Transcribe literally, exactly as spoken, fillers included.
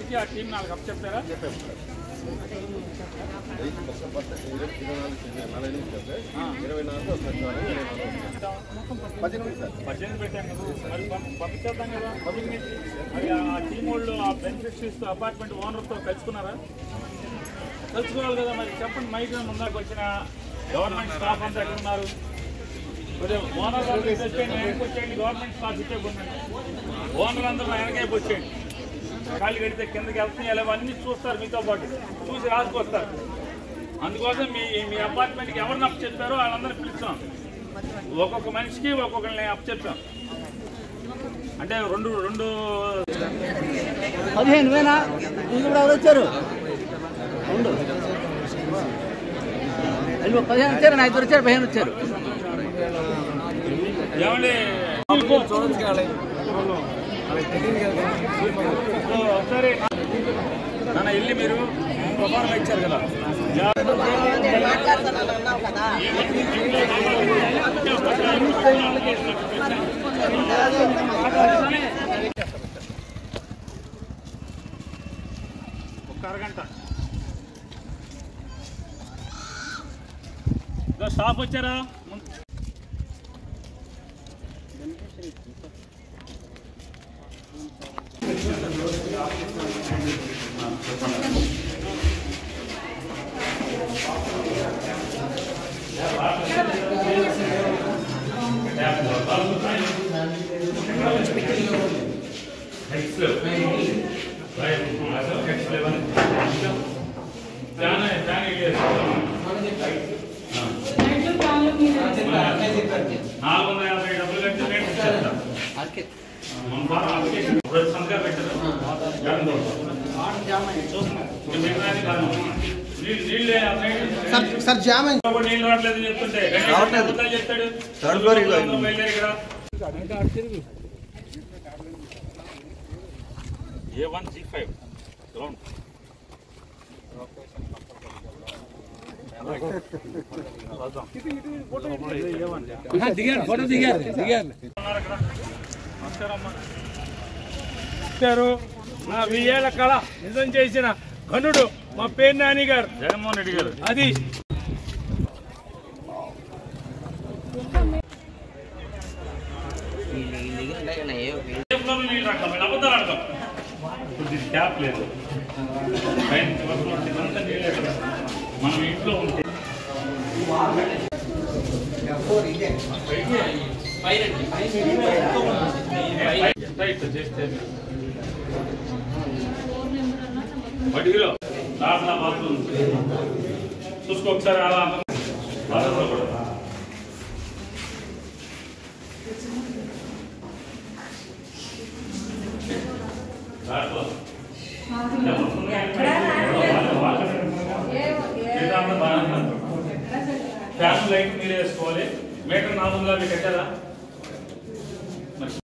ఇచ్చి ఆ టీం నాలుగు అప్ చెప్తారా? పద్దెనిమిది పెట్టాను కదా, మరి పంపించేద్దాం కదా పబ్లిక్. మరి ఆ టీం వాళ్ళు ఆ బెనిఫిషరీస్తో అపార్ట్మెంట్ ఓనర్తో కలుసుకున్నారా? కలుసుకోవాలి కదా. మరి చెప్పండి, మైక్ ముందాక వచ్చిన గవర్నమెంట్ స్టాఫ్ అంతా ఎక్కడ ఉన్నారు? ఓనర్ అందరూ వచ్చేయండి, వెనక్కి వచ్చేయండి. గవర్నమెంట్ స్టాఫ్ ఇచ్చే ఓనర్ అందరూ వెనకైపు వచ్చేయండి. ఖాళీ కడితే కిందకి వెళ్తున్నాయి ఇలా అన్నీ చూస్తారు, మీతో పాటు చూసి రాసుకొస్తారు. అందుకోసం మీ మీ అపార్ట్మెంట్కి ఎవరిని అప్ చెప్పారో వాళ్ళందరినీ పిలుస్తాం. ఒక్కొక్క మనిషికి ఒక్కొక్కరిని అప్ చెప్తాం. అంటే రెండు రెండు పదిహేను వేనా కూడా ఎవరు వచ్చారు? రెండు పదిహేను వచ్చారు, నా ఇద్దరు వచ్చారు, పదిహేను వచ్చారు. ఏమండి ఒకసారి నాన్న వెళ్ళి మీరు ప్రమాణం ఇచ్చారు కదా, ఒక్క అరగంట స్టాఫ్ వచ్చారా? నాలుగు వందల యాభై డబ్బులు కట్టి రేట్ ఇచ్చేస్తాం. సంతగా పెట్టారు సార్ జామ్ నీళ్ళు రావట్లేదు చెప్తుంటే చెప్తాడు. బయలుదేరి ఇక్కడ A one G five ground దిగారు, ఫోటో దిగారు దిగారు నా వెయ్యేళ్ల కళ నిజం చేసిన ఘనుడు మా పేరు నాని గారు, జగన్మోహన్ రెడ్డి గారు. అది అబద్ధాలు ఆడతాం. క్యాప్ లేదు, మనం ఇంట్లో ఉంటే చేస్తే బడిలో దాంట్లో బాత్రూమ్ చూసుకో ఒకసారి. అలా ఫ్యాన్ లైట్ మీరు వేసుకోవాలి. మీటర్ నాలుగు వందల యాభై కట్టారా?